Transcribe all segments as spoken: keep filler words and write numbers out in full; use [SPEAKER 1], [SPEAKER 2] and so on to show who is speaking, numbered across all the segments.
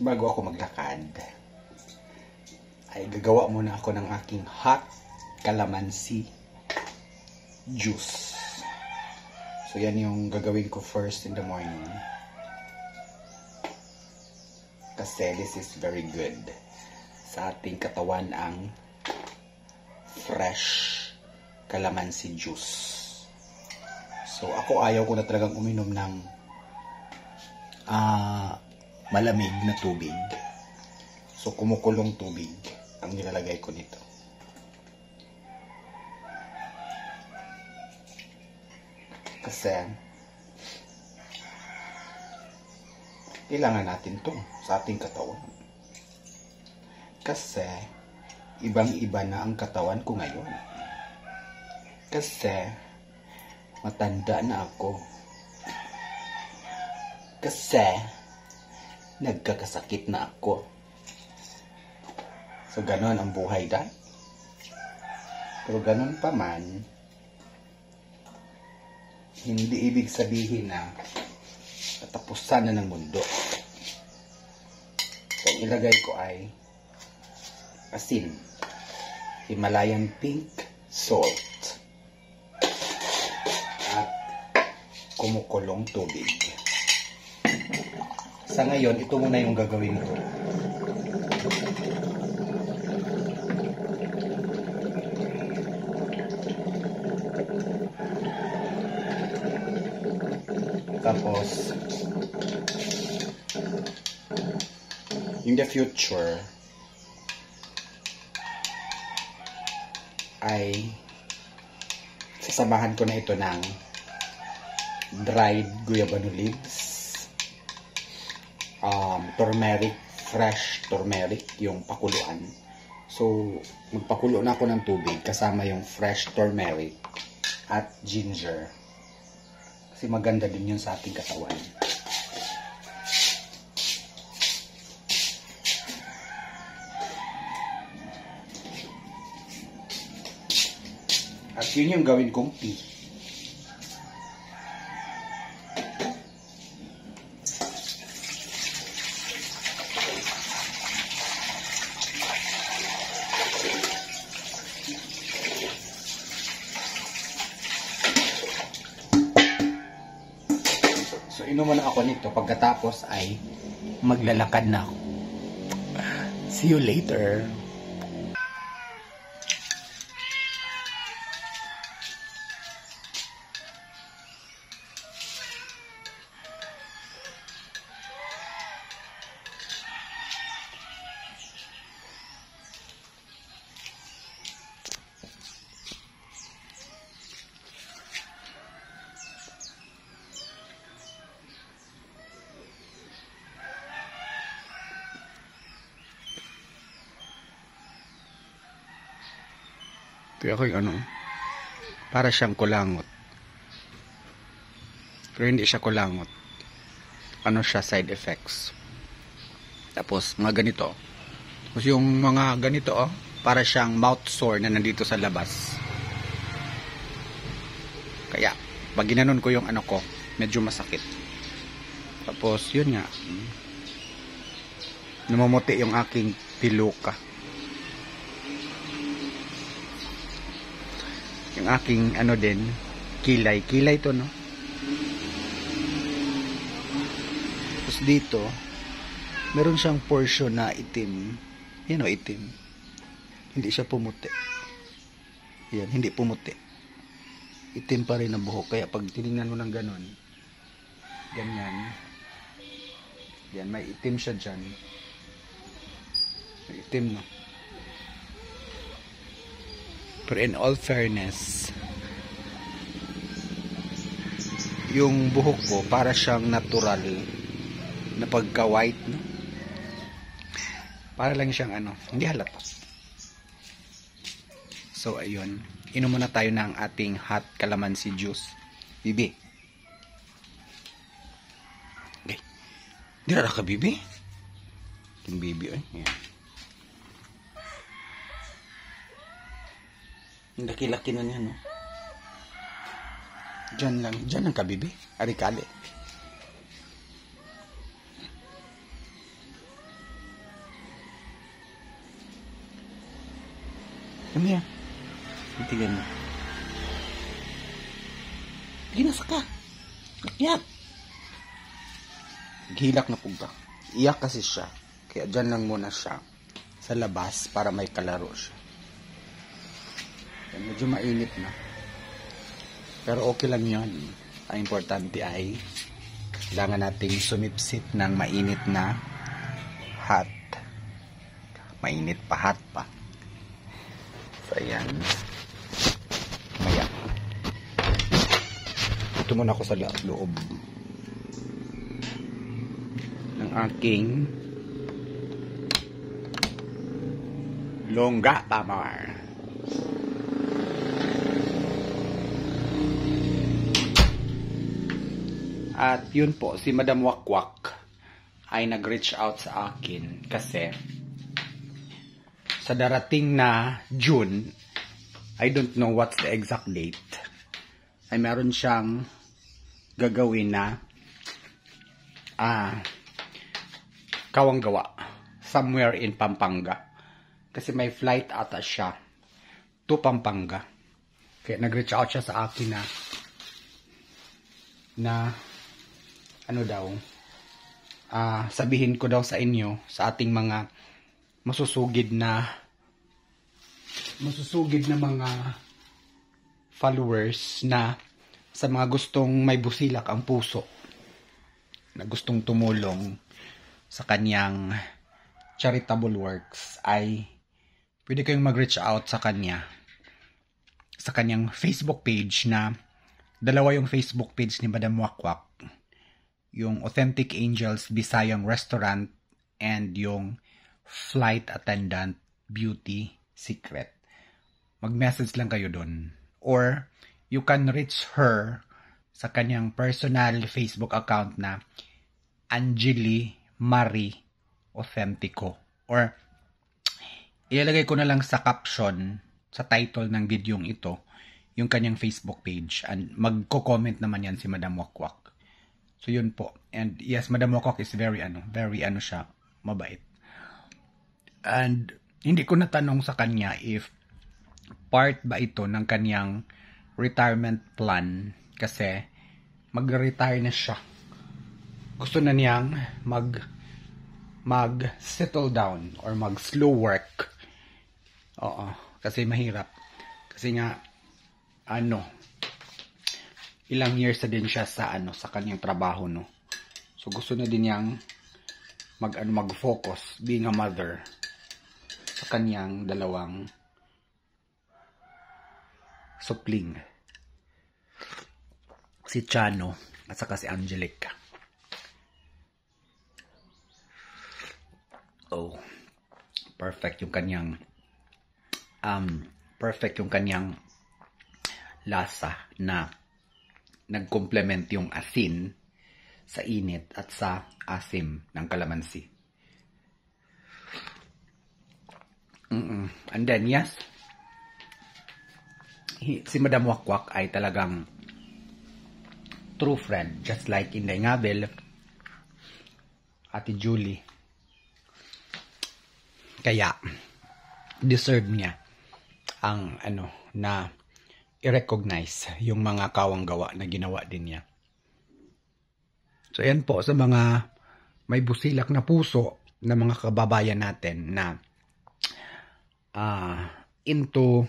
[SPEAKER 1] bago ako maglakad, ay gagawa muna ako ng aking hot calamansi juice. So yan yung gagawin ko first in the morning. Kasi this is very good sa ating katawan, ang fresh calamansi juice. So ako ayaw ko na talagang uminom ng uh, malamig na tubig. So kumukulong tubig ang nilalagay ko nito. Kasi kailangan natin to sa ating katawan. Kasi ibang-iba na ang katawan ko ngayon. Kasi matanda na ako. Kasi nagkakasakit na ako. So ganon ang buhay dahil. Pero ganon pa man, hindi ibig sabihin na katapusan na ng mundo. So ilagay ko ay asin, Himalayan pink salt, at kumukulong tubig. Sa ngayon, ito muna yung gagawin ko. Tapos, in the future, ay sasamahan ko na ito ng dried guyabano leaves, um, turmeric, fresh turmeric, yung pakuluan. So, magpakulo na ako ng tubig kasama yung fresh turmeric at ginger. Kasi maganda din yun sa ating katawan. At yun yung gawin kong tea. So, inuman na ako nito. Pagkatapos ay maglalakad na ako. See you later. Ito ako yung ano, para siyang kulangot. Pero hindi siya kulangot. Ano siya, side effects. Tapos, mga ganito. Tapos yung mga ganito, oh, para siyang mouth sore na nandito sa labas. Kaya, pag ginanon ko yung ano ko, medyo masakit. Tapos, yun nga. Namumuti yung aking piluka. Yung aking ano din, kilay. Kilay to, no? Tapos dito, meron siyang portion na itim. Yan o, itim. Hindi siya pumuti. Yan, hindi pumuti. Itim pa rin ang buhok. Kaya pag tinignan mo ng ganon, ganyan. Yan, may itim siya dyan. May itim, no? Pero in all fairness, yung buhok ko para siyang natural na pagka-white, no? Para lang siyang ano, hindi halata. So ayun, inom muna tayo ng ating hot calamansi juice. Bibi. Okay. Di na ka, bibi? Yung bibi, eh. Ayan. Laki-laki na niya, no? Diyan lang. Diyan ang kabibi. Arikali. Come here. Itigan mo. Ginas ka. Iyak. Gilak na po ba? Iyak kasi siya. Kaya dyan lang muna siya sa labas para may kalaro siya. Yan, medyo mainit na. Pero okay lang yun. Ang importante ay kailangan nating sumipsip ng mainit na hot. Mainit pa, hot pa. So, ayan. Maya. Ito muna ako sa loob ng aking longga pamar. At yun po, si Madam Wakwak ay nag-reach out sa akin kasi sa darating na June, I don't know what's the exact date, ay meron siyang gagawin na ah, kawanggawa somewhere in Pampanga. Kasi may flight ata siya to Pampanga. Kaya nag-reach out siya sa akin na na ano daw, ah, sabihin ko daw sa inyo, sa ating mga masusugid na masusugid na mga followers, na sa mga gustong may busilak ang puso, na gustong tumulong sa kanyang charitable works, ay pwede kayong mag-reach out sa kanya sa kanyang Facebook page, na dalawa yung Facebook page ni Madam Wakwak. Yung Authentic Angels Bisayang Restaurant and yung Flight Attendant Beauty Secret. Mag-message lang kayo doon. Or you can reach her sa kanyang personal Facebook account na Angeli Marie Authentico. Or ilalagay ko na lang sa caption, sa title ng videong ito, yung kanyang Facebook page. And magko-comment naman yan si Madam Wakwak. So yun po. And yes, Madam Wakwak is very ano, very ano siya, mabait. And hindi ko natanong sa kanya if part ba ito ng kanyang retirement plan, kasi mag-retire na siya. Gusto na niyang mag mag settle down or mag slow work. Oo, kasi mahirap. Kasi nga ano, ilang years na din siya sa ano, sa kanyang trabaho, no. So gusto na din niyang mag ano, mag-focus being a mother sa kanyang dalawang supling, si Chano at saka si Angelica. Oh, perfect yung kanyang um perfect yung kanyang lasa, na nag-complement yung asin sa init at sa asim ng calamansi. Mm-mm. And then yes, he, si Madam Wakwak ay talagang true friend, just like Inday Ngabel, Ate Julie. Kaya deserve niya ang ano, na i-recognize yung mga kawanggawa na ginawa din niya. So yan po, sa mga may busilak na puso na mga kababayan natin na uh, into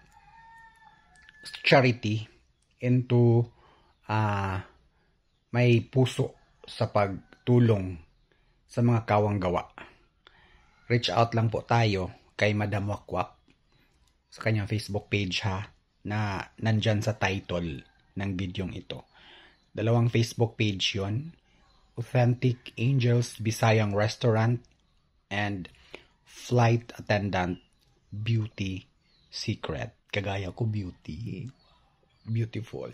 [SPEAKER 1] charity, into uh, may puso sa pagtulong sa mga kawanggawa. Reach out lang po tayo kay Madam Wakwak sa kanyang Facebook page, ha, na nandyan sa title ng videong ito. Dalawang Facebook page yon, Authentic Angels Bisayang Restaurant and Flight Attendant Beauty Secret. Kagaya ko, beauty. Beautiful.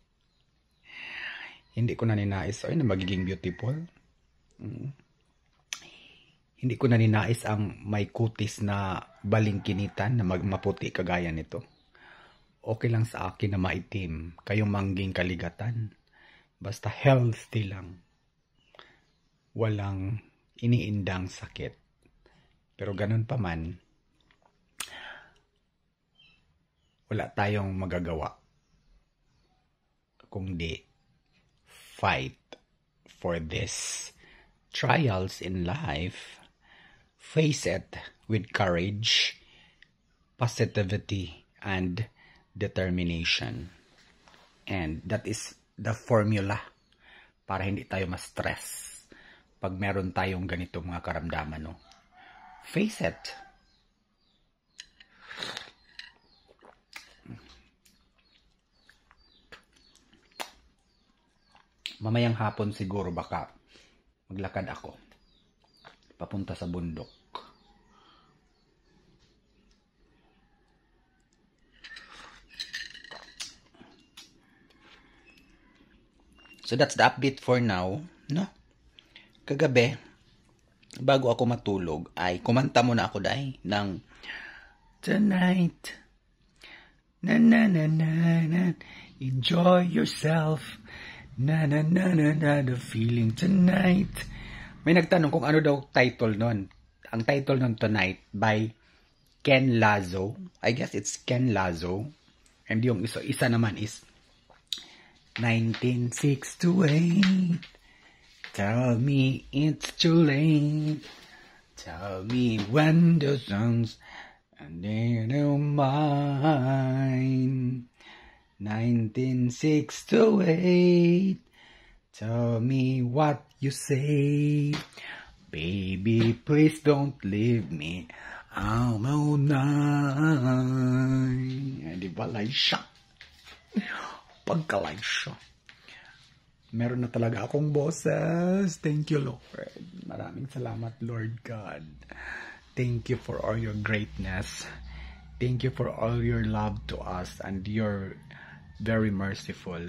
[SPEAKER 1] Hindi ko na ninais ay na magiging beautiful. Mm. Hindi ko na ninais ang may kutis na balingkinitan na magmaputi kagaya nito. Okay lang sa akin na maitim, kayong mangging kaligatan. Basta healthy lang. Walang iniindang sakit. Pero ganun pa man,
[SPEAKER 2] wala tayong magagawa kundi fight for this trials in life. Face it with courage, positivity, and determination. And that is the formula para hindi tayo ma-stress pag meron tayong ganito mga karamdaman. No? Face it. Mamayang hapon siguro baka maglakad ako papunta sa bundok. So that's the update for now, no? Kagabi, bago ako matulog, ay kumanta muna ako dahil ng Tonight, na na na na na, enjoy yourself. Na na na na na, the feeling tonight. May nagtanong kung ano daw title nun. Ang title nun, Tonight, by Ken Lazo. I guess it's Ken Lazo. And yung isa, isa naman is nineteen sixty-eight. Tell me it's too late. Tell me when the sun's and then mine. nineteen sixty-eight. Tell me what you say. Baby, please don't leave me out all night. Di ba, Laisha? Pagka-Laisha. Meron na talaga akong boses. Thank you, Lord. Maraming salamat, Lord God. Thank you for all your greatness. Thank you for all your love to us, and you're very merciful.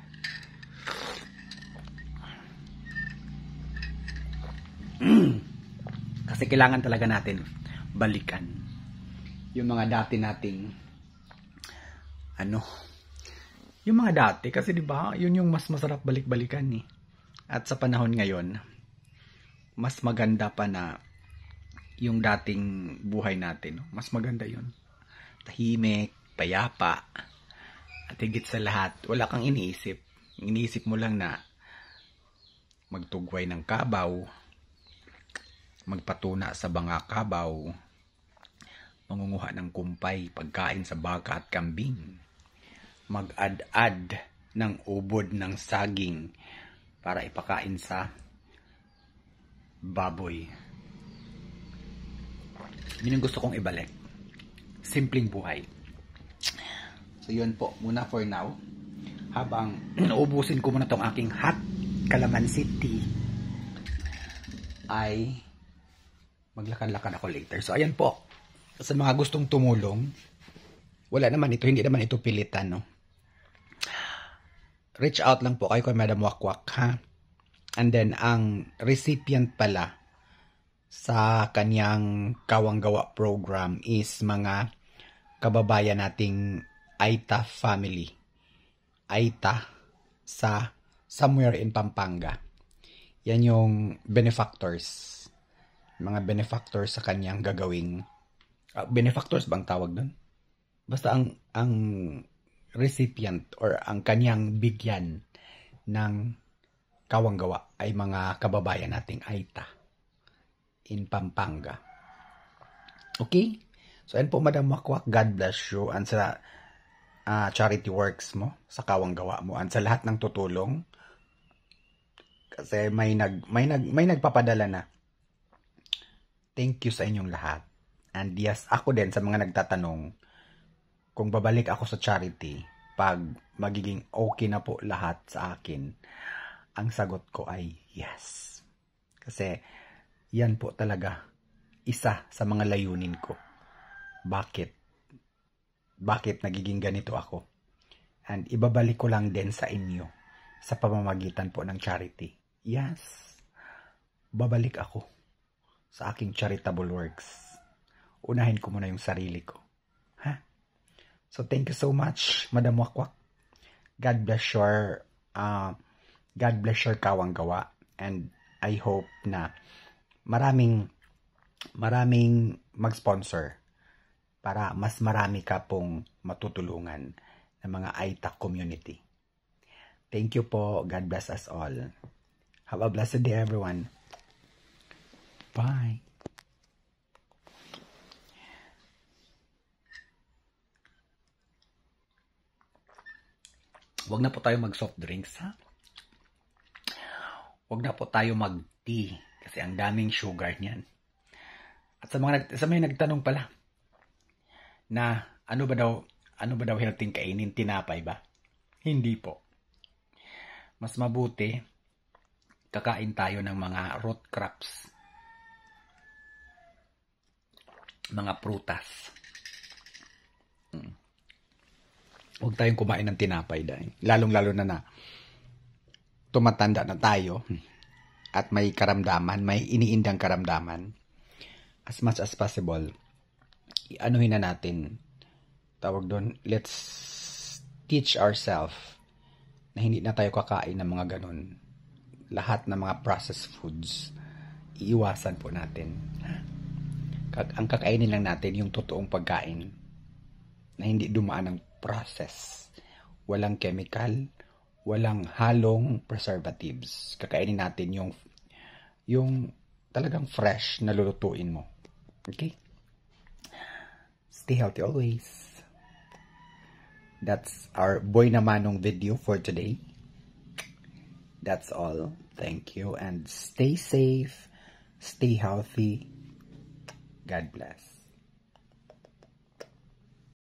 [SPEAKER 2] Kasi kailangan talaga natin balikan yung mga dati nating ano, yung mga dati, kasi di ba yun yung mas masarap balik-balikan ni. Eh. At sa panahon ngayon, mas maganda pa na yung dating buhay natin. Mas maganda yun. Tahimik, payapa, at higit sa lahat, wala kang iniisip. Iniisip mo lang na magtugway ng kabaw, magpatuna sa banga kabaw, mangunguha ng kumpay, pagkain sa baka at kambing, mag-ad-ad ng ubod ng saging para ipakain sa baboy. Yun yung gusto kong ibalik. Simpleng buhay. So yun po, muna for now. Habang naubusin ko muna tong aking hot calamansi tea, ay maglakad-lakad ako later. So ayan po, sa mga gustong tumulong, wala naman ito, hindi naman ito pilitan, no? Reach out lang po kayo kay Madam Wakwak, ha? And then, ang recipient pala sa kanyang Kawanggawa program is mga kababayan nating Aita family. Aita sa somewhere in Pampanga. Yan yung benefactors. Mga benefactors sa kanyang gagawing uh, benefactors bang tawag doon? Basta ang ang recipient or ang kanyang bigyan ng Kawanggawa ay mga kababayan nating Aita in Pampanga. Okay? So, yan po, Madam Wakwak. God bless you. And sa uh, charity works mo, sa Kawanggawa mo, and sa lahat ng tutulong. Kasi may nag may nag may nagpapadala na. Thank you sa inyong lahat. And yes, ako din sa mga nagtatanong kung babalik ako sa charity pag magiging okay na po lahat sa akin. Ang sagot ko ay yes. Kasi yan po talaga isa sa mga layunin ko. Bakit? Bakit nagiging ganito ako? And ibabalik ko lang din sa inyo sa pamamagitan po ng charity. Yes. Babalik ako sa aking charitable works. Unahin ko muna yung sarili ko. Ha? So thank you so much, Madam Wakwak. God bless your uh, God bless your Kawanggawa. And I hope na maraming maraming mag-sponsor para mas marami ka pong matutulungan ng mga I T A C community. Thank you po. God bless us all. Have a blessed day, everyone. Bye. Huwag na po tayo mag-soft drinks, ha? Huwag na po tayo mag-tea kasi ang daming sugar niyan. At sa mga sa mga nagtanong pala na ano ba daw ano ba daw healthy kainin, tinapay ba? Hindi po. Mas mabuti kakain tayo ng mga root crops. Mga prutas. Hmm. Huwag tayong kumain ng tinapay dahil lalong-lalo na na tumatanda na tayo at may karamdaman, may iniindang karamdaman. As much as possible, anuhin na natin, tawag doon, let's teach ourselves na hindi na tayo kakain ng mga ganun. Lahat ng mga processed foods, iiwasan po natin. Ang kakainin lang natin yung totoong pagkain na hindi dumaan ng process. Walang chemical, walang halong preservatives. Kakainin natin yung yung talagang fresh na lulutuin mo. Okay? Stay healthy always. That's our Boy na Manong video for today. That's all. Thank you and stay safe, stay healthy. God bless.